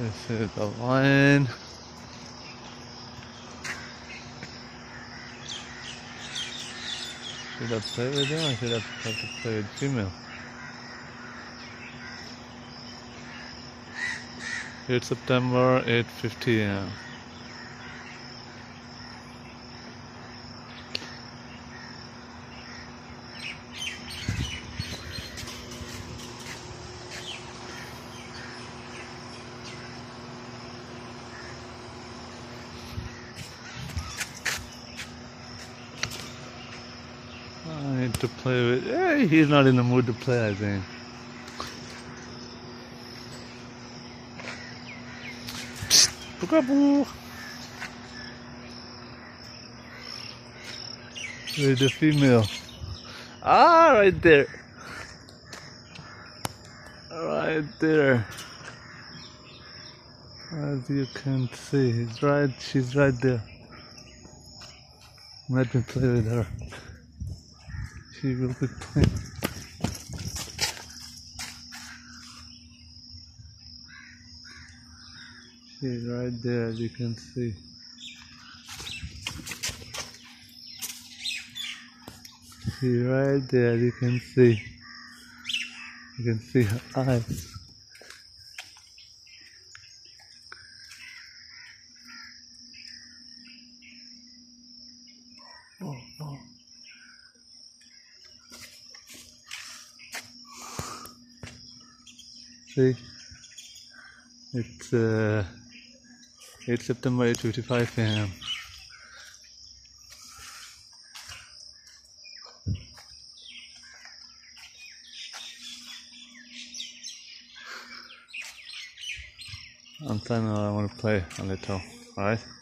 This is the lion. Should I play with him or should I have to play with female? It's September 8:50 AM. I need to play with. Hey, he's not in the mood to play, I think. Peekaboo! With the female. Ah, right there. Right there. As you can see, she's right there. Let me play with her. She will be playing. She's right there, as you can see. She's right there, as you can see. You can see her eyes. Oh, oh. See, it's September 8:55 AM. I'm time I want to play a little, alright?